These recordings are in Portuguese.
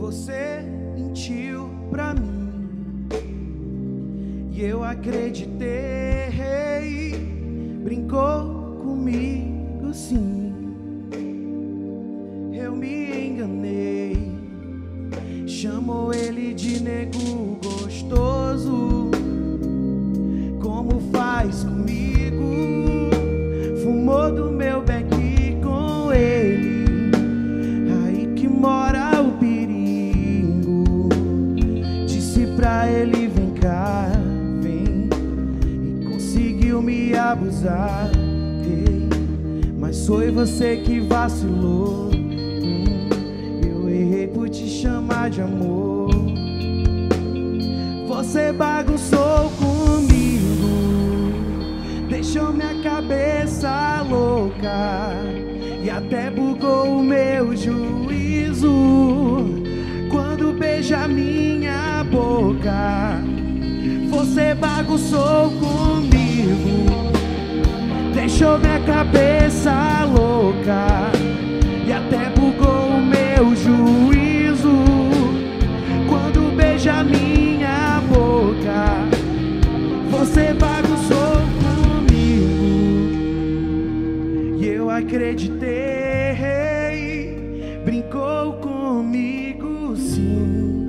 Você mentiu pra mim e eu acreditei. Brincou comigo, sim. Eu me enganei. Chamou ele de nego gostoso, como faz comigo. Fumou do meu beck com ele. Aí que mora o perigo. Disse pra ele: vem cá, vem. E conseguiu me abusar. Ei, mas foi você que vacilou. Eu errei por te chamar de amor. Você bagunçou comigo, deixou minha cabeça louca e até bugou o meu juízo quando beija minha boca. Você bagunçou comigo, deixou minha cabeça louca e até bugou o meu juízo quando beija minha boca. Você bagunçou comigo e eu acreditei. Brincou comigo, sim.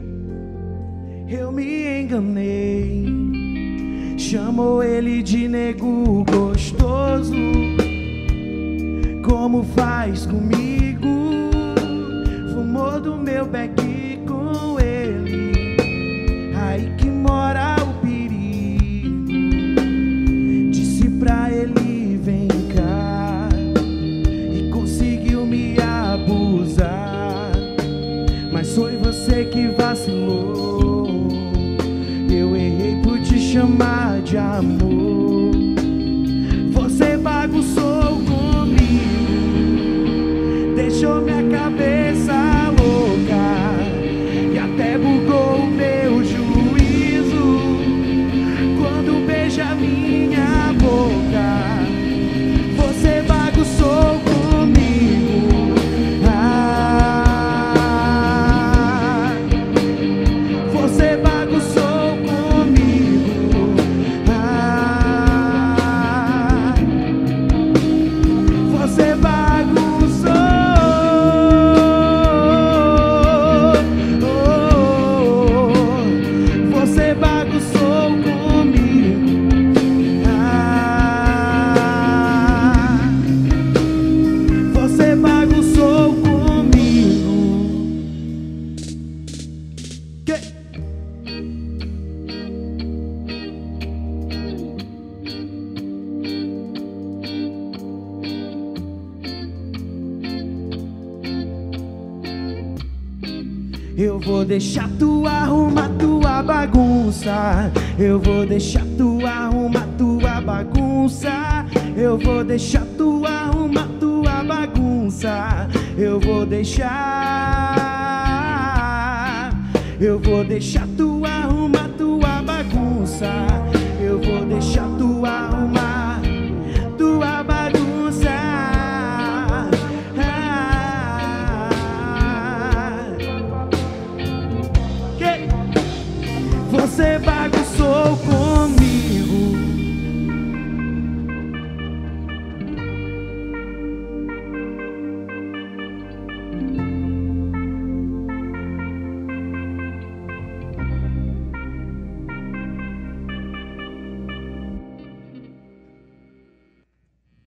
Eu me enganei. Chamou ele de nego gostoso, como faz comigo. Fumou do meu beck com ele. Aí que mora o perigo. Disse pra ele: vem cá. E conseguiu me abusar. Mas foi você que vacilou. Eu errei por te chamar de amor. Você bagunçou comigo, deixou minha cabeça louca e até bugou o meu juízo quando beija minha boca. Você bagunçou comigo. Você bagunçou comigo. Você bagunçou. Você bagunçou comigo. Você bagunçou comigo. Que? Eu vou deixar tu arrumar tua bagunça. Eu vou deixar tu arrumar tua bagunça. Eu vou deixar tu arrumar tua bagunça. Eu vou deixar. Eu vou deixar tu arrumar tua bagunça. Eu vou deixar tu arrumar tua bagunça. Você